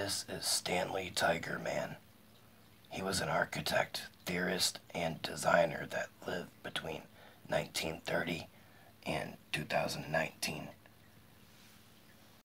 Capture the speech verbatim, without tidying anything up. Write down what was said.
This is Stanley Tigerman. He was an architect, theorist, and designer that lived between nineteen thirty and two thousand nineteen.